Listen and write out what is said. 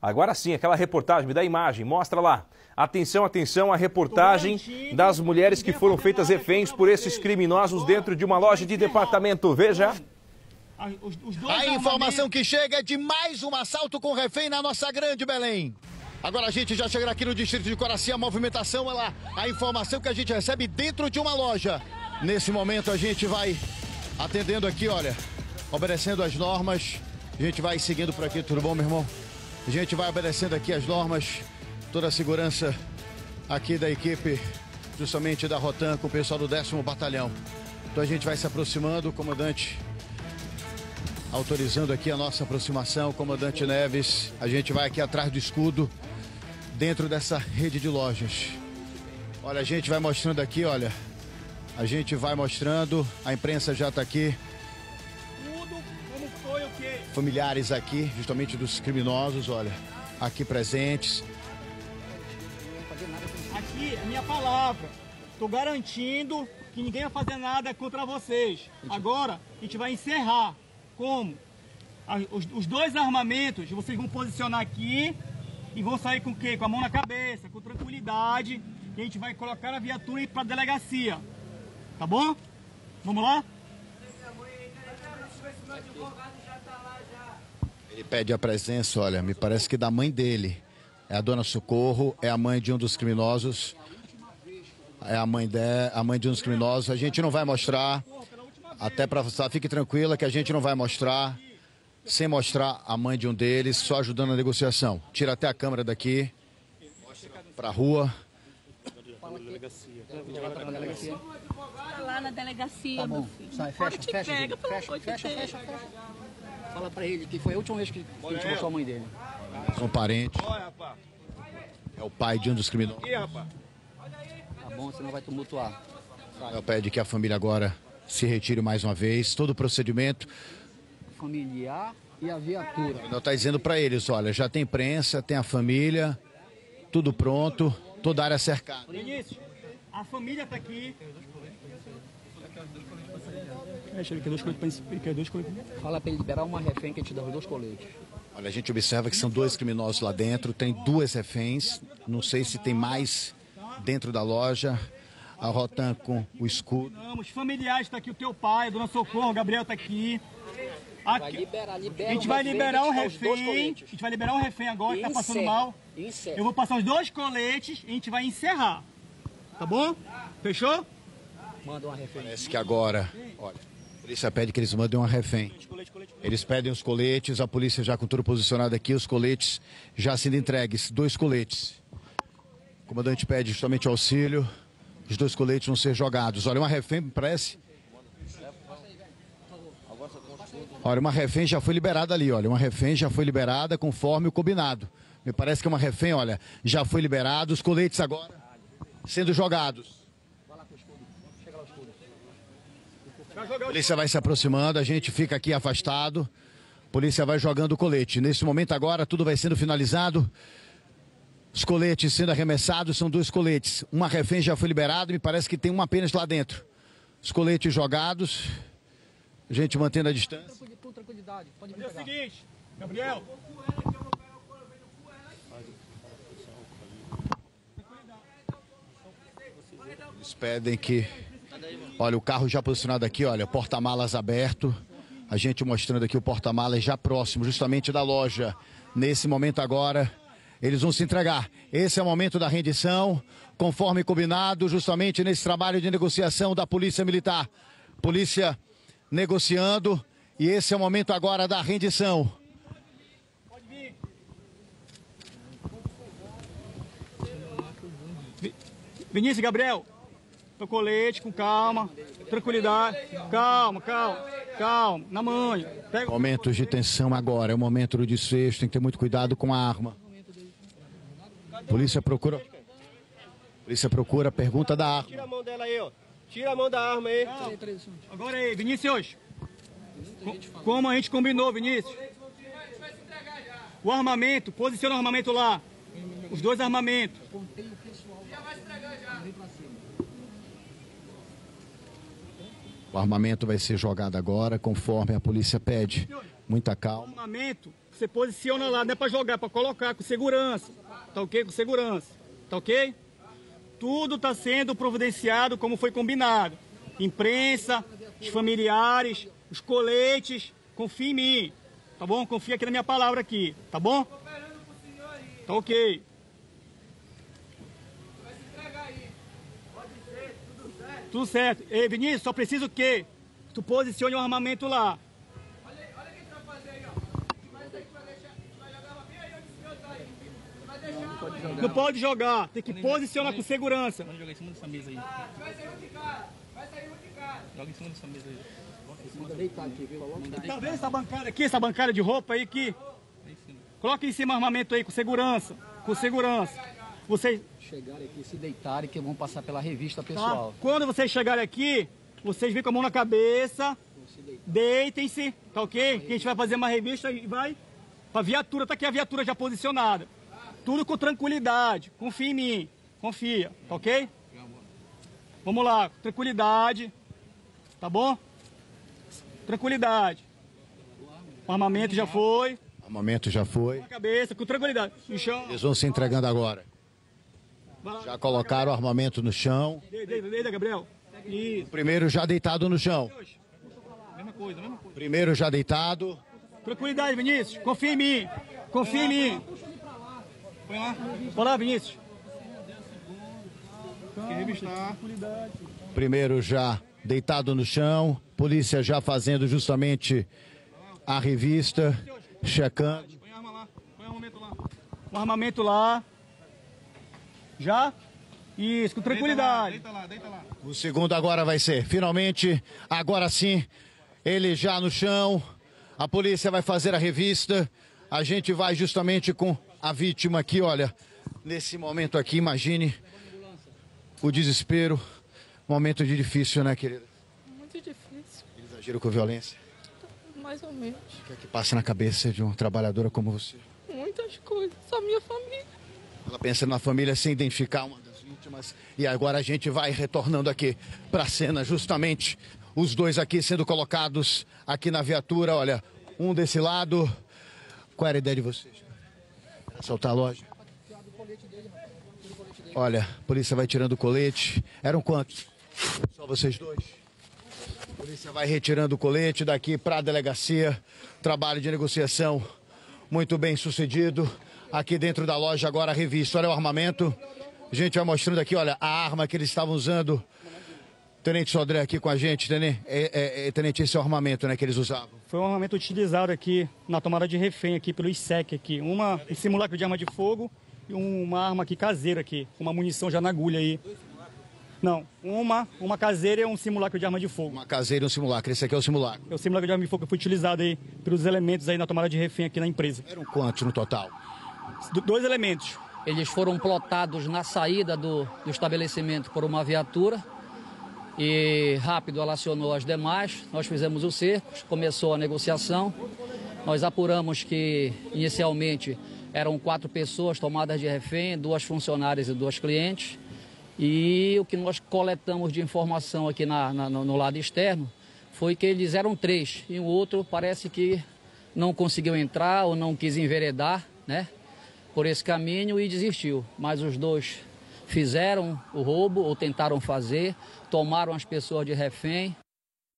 Agora sim, aquela reportagem, me dá a imagem, mostra lá. Atenção, atenção, a reportagem das mulheres que foram feitas reféns por esses criminosos dentro de uma loja de departamento. Veja. A informação que chega é de mais um assalto com refém na nossa grande Belém. Agora a gente já chega aqui no distrito de Coraci, a movimentação é lá. A informação que a gente recebe dentro de uma loja. Nesse momento a gente vai atendendo aqui, olha, obedecendo as normas. A gente vai seguindo por aqui, tudo bom, meu irmão? A gente vai obedecendo aqui as normas, toda a segurança aqui da equipe, justamente da Rotan, com o pessoal do 10º Batalhão. Então a gente vai se aproximando, o comandante autorizando aqui a nossa aproximação, comandante Neves. A gente vai aqui atrás do escudo, dentro dessa rede de lojas. Olha, a gente vai mostrando aqui, olha. A gente vai mostrando, a imprensa já está aqui. Tudo como foi o quê? Familiares aqui, justamente dos criminosos, olha, aqui presentes. Aqui é minha palavra. Estou garantindo que ninguém vai fazer nada contra vocês. Agora, a gente vai encerrar. Como? Os dois armamentos, vocês vão posicionar aqui e vão sair com o quê? Com a mão na cabeça, com tranquilidade. E a gente vai colocar a viatura e ir para a delegacia. Tá bom? Vamos lá? Ele pede a presença, olha, me parece que da mãe dele. É a dona Socorro, é a mãe de um dos criminosos. É a mãe de um dos criminosos. A gente não vai mostrar, até para você, fique tranquila que a gente não vai mostrar, sem mostrar a mãe de um deles, só ajudando a negociação. Tira até a câmera daqui, para a rua. Tá lá na delegacia, tá bom. meu filho. Sai, fecha. Fala pra ele que foi a última vez que a gente mostrou a mãe dele. Um parente. É o pai de um dos criminosos. Tá bom, senão vai tumultuar. Eu pede que a família agora se retire mais uma vez. Todo o procedimento. Familiar e a viatura. Não está dizendo para eles, olha, já tem imprensa, tem a família, tudo pronto, toda a área cercada. Vinícius, a família está aqui. Fala pra ele liberar uma refém que a gente dá os 2 coletes. Olha, a gente observa que são 2 criminosos lá dentro, tem 2 reféns, não sei se tem mais dentro da loja. A Rotan com o escudo. Os familiares estão aqui, o teu pai, a dona Socorro, o Gabriel está aqui. Vai liberar a gente vai liberar um refém. A gente vai liberar um refém agora, que tá passando mal. Eu vou passar os 2 coletes e a gente vai encerrar. Tá bom? Fechou? Manda uma refém. Parece que agora, olha, a polícia pede que eles mandem uma refém. Eles pedem os coletes, a polícia já com tudo posicionado aqui, os coletes já sendo entregues, 2 coletes. O comandante pede justamente auxílio, os 2 coletes vão ser jogados. Olha, uma refém, me parece. Olha, uma refém já foi liberada ali, olha, uma refém já foi liberada conforme o combinado. Me parece que uma refém, olha, já foi liberada, os coletes agora sendo jogados. A polícia vai se aproximando, a gente fica aqui afastado. A polícia vai jogando o colete. Nesse momento agora, tudo vai sendo finalizado. Os coletes sendo arremessados, são 2 coletes. Uma refém já foi liberada, me parece que tem uma apenas lá dentro. Os coletes jogados. A gente mantendo a distância. Tranquilidade, pode vir. É o seguinte, Gabriel. Eles pedem que... Olha, o carro já posicionado aqui, olha, porta-malas aberto. A gente mostrando aqui o porta-malas já próximo, justamente da loja. Nesse momento agora, eles vão se entregar. Esse é o momento da rendição, conforme combinado, justamente nesse trabalho de negociação da Polícia Militar. Polícia negociando, e esse é o momento agora da rendição. Pode vir. Vinícius, Gabriel. Teu colete, com calma, tranquilidade, calma, na manha. Pega... Momentos de tensão agora, é o momento do desfecho, tem que ter muito cuidado com a arma. Polícia procura, pergunta da arma. Tira a mão dela aí, ó. Tira a mão da arma aí. Agora aí, Vinícius. Como a gente combinou, Vinícius. O armamento, posiciona o armamento lá. Os 2 armamentos. O armamento vai ser jogado agora, conforme a polícia pede. Muita calma. O armamento você posiciona lá, não é para jogar, é para colocar com segurança. Tá ok? Com segurança. Tá ok? Tudo está sendo providenciado como foi combinado. Imprensa, os familiares, os coletes, confia em mim. Tá bom? Confia aqui na minha palavra aqui. Tá bom? Tá ok. Tudo certo. Ei, Vinícius, só preciso o quê? Tu posicione um armamento lá. Olha quem vai fazer aí, ó. Vai jogar bem aí onde o senhor tá aí. Vai deixar. Não pode jogar, tem que posicionar com segurança. Vamos jogar em cima dessa mesa aí. Vai sair um de cara. Vai sair um de cara. Joga em cima dessa mesa aí. Manda deitar aqui, viu? Tá vendo essa bancada aqui, essa bancada de roupa aí que... Coloca em cima o armamento aí com segurança. Com segurança. Vocês... Chegarem aqui, se deitarem, que vão passar pela revista Tá? pessoal. Quando vocês chegarem aqui, vocês vêm com a mão na cabeça, deitem-se, tá ok? Que a gente vai fazer uma revista e vai pra viatura, tá aqui a viatura já posicionada. Tudo com tranquilidade, confia em mim, confia, tá ok? Vamos lá, tranquilidade, tá bom? Tranquilidade. O armamento já foi. O armamento já foi. Na cabeça, com tranquilidade. No chão. Eles vão se entregando agora. Vai lá. Já colocaram o armamento no chão. Deita, Gabriel. Isso. O primeiro já deitado no chão. Mesma coisa, mesma coisa. Primeiro já deitado. Tranquilidade, Vinícius. Confia em mim. Confia em mim. Põe lá. Bora lá, Vinícius. Tem que revistar. Primeiro já deitado no chão. Polícia já fazendo justamente a revista. Checando. Põe a arma lá. Põe o armamento lá. O armamento lá. Já? Isso, com tranquilidade. Deita lá. O segundo agora vai ser, finalmente, agora sim, ele já no chão. A polícia vai fazer a revista. A gente vai justamente com a vítima aqui, olha. Nesse momento aqui, imagine o desespero. Momento de difícil, né, querida? Muito difícil, Exagero com violência. mais ou menos. O que é que passa na cabeça de uma trabalhadora como você? Muitas coisas, só minha família. Ela pensa na família sem identificar uma das vítimas. E agora a gente vai retornando aqui para a cena, justamente os dois aqui sendo colocados aqui na viatura. Olha, um desse lado. Qual era a ideia de vocês? Era assaltar a loja? Olha, a polícia vai tirando o colete. Eram quantos? Só vocês dois? A polícia vai retirando o colete daqui para a delegacia. Trabalho de negociação muito bem sucedido. Aqui dentro da loja agora a revista, olha o armamento. A gente vai mostrando aqui, olha, a arma que eles estavam usando. Tenente Sodré aqui com a gente, Tenente, esse é o armamento, né, que eles usavam. Foi um armamento utilizado aqui na tomada de refém aqui pelo ISEC aqui. Um simulacro de arma de fogo e uma arma aqui caseira aqui, com uma munição já na agulha aí. Não, uma caseira e um simulacro de arma de fogo. Uma caseira e um simulacro, esse aqui é o simulacro. É o simulacro de arma de fogo que foi utilizado aí pelos elementos aí na tomada de refém aqui na empresa. Eram quantos no total? 2 elementos. Eles foram plotados na saída do estabelecimento por uma viatura e rápido ela acionou as demais. Nós fizemos o cerco, começou a negociação. Nós apuramos que inicialmente eram 4 pessoas tomadas de refém, 2 funcionárias e 2 clientes. E o que nós coletamos de informação aqui no lado externo foi que eles eram 3 e o outro parece que não conseguiu entrar ou não quis enveredar, né, por esse caminho e desistiu. Mas os 2 fizeram o roubo ou tentaram fazer, tomaram as pessoas de refém